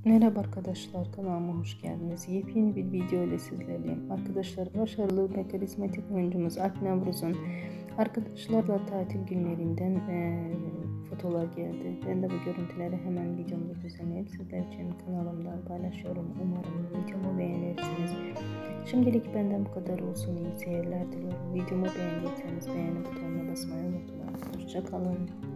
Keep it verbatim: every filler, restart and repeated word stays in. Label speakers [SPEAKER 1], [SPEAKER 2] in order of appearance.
[SPEAKER 1] Merhaba arkadaşlar, kanalıma hoş geldiniz. Yepyeni bir video ile sizlerleyim. Arkadaşlar, başarılı ve karizmatik oyuncumuz Alp Navruz'un arkadaşlarla tatil günlerinden e, fotolar geldi. Ben de bu görüntüleri hemen videomda düzenleyip sizler için kanalımda paylaşıyorum. Umarım videomu beğenirsiniz. Şimdilik benden bu kadar olsun. İyi seyirler diliyorum. Videomu beğendiyseniz beğeni butonuna basmayı unutmayın. Hoşça kalın.